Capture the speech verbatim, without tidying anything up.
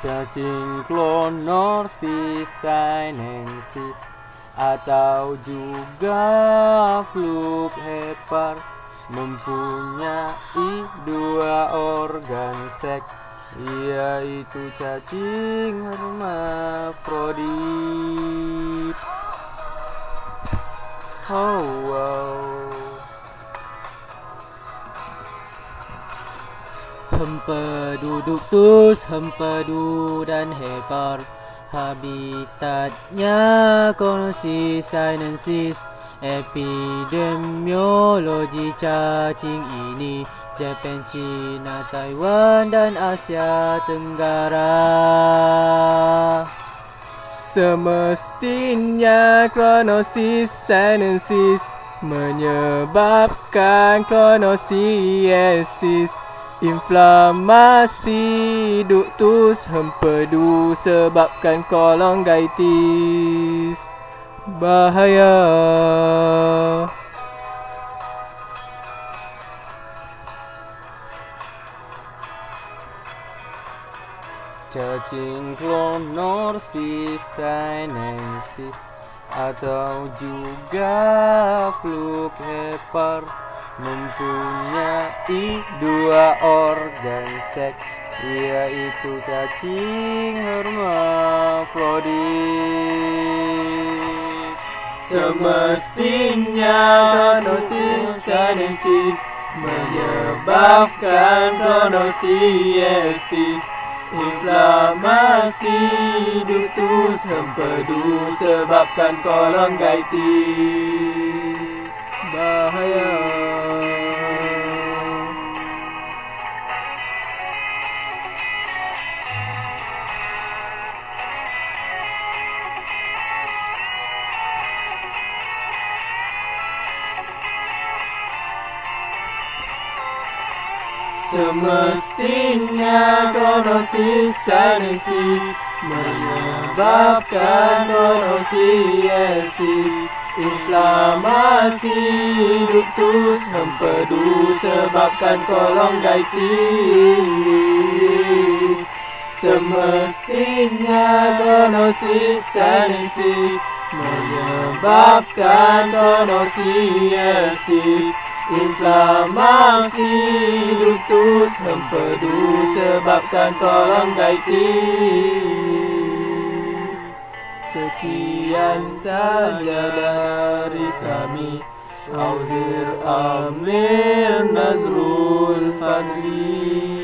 cacing clonorchis sinensis atau juga fluk hepar mempunyai dua organ seks, yaitu cacing hermafrodit. Oh wow. Hempedu ductus, hempedu dan hepar, habitatnya clonorchis sinensis. Epidemiologi cacing ini Jepang, China, Taiwan, dan Asia Tenggara. Semestinya clonorchis sinensis menyebabkan clonorchiesis, inflamasi ductus, hempedu sebabkan kolongitis. Bahaya. Cacing clonorchis sinensis atau juga fluk hepar mempunyai dua organ seks, yaitu cacing hermafrodit. Semestinya clonorchis sinensis menyebabkan clonorchiesis, inflamasi ductus, hempedu sebabkan kolongitis. Bahaya. Semestinya clonorchis sinensis menyebabkan clonorchiesis, inflamasi ductus, hempedu sebabkan kolongitis. Semestinya clonorchis sinensis menyebabkan clonorchiesis, inflamasi ductus, hempedu sebabkan kolongitis. Sekian saja dari kami, Auzir Amir Nazrul Fadli.